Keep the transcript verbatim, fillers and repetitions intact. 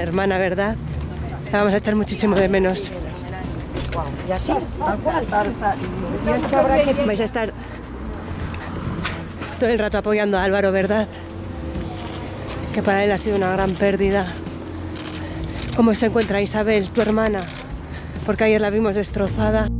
hermana, ¿verdad? La vamos a echar muchísimo de menos. Y así, tal cual. Vais a estar todo el rato apoyando a Álvaro, ¿verdad? Que para él ha sido una gran pérdida. ¿Cómo se encuentra Isabel, tu hermana? Porque ayer la vimos destrozada.